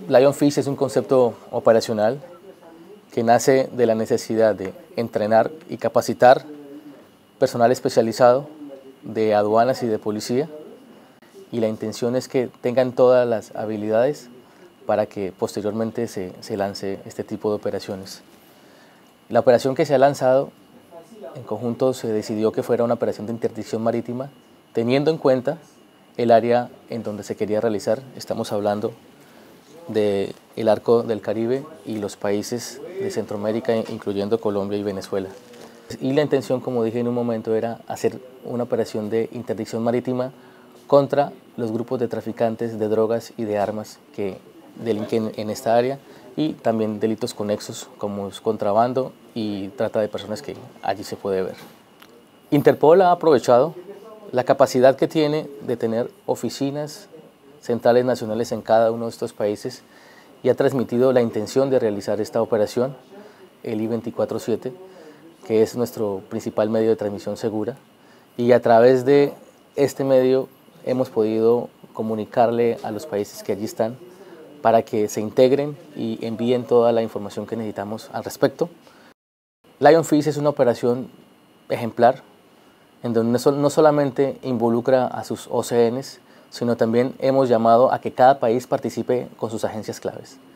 Lionfish es un concepto operacional que nace de la necesidad de entrenar y capacitar personal especializado de aduanas y de policía, y la intención es que tengan todas las habilidades para que posteriormente se lance este tipo de operaciones. La operación que se ha lanzado en conjunto se decidió que fuera una operación de interdicción marítima, teniendo en cuenta el área en donde se quería realizar. Estamos hablando del arco del Caribe y los países de Centroamérica, incluyendo Colombia y Venezuela. Y la intención, como dije en un momento, era hacer una operación de interdicción marítima contra los grupos de traficantes de drogas y de armas que delinquen en esta área, y también delitos conexos como es contrabando y trata de personas, que allí se puede ver. Interpol ha aprovechado la capacidad que tiene de tener oficinas centrales nacionales en cada uno de estos países y ha transmitido la intención de realizar esta operación, el I-24/7, que es nuestro principal medio de transmisión segura, y a través de este medio hemos podido comunicarle a los países que allí están para que se integren y envíen toda la información que necesitamos al respecto. Lionfish es una operación ejemplar en donde no solamente involucra a sus OCNs, sino también hemos llamado a que cada país participe con sus agencias claves.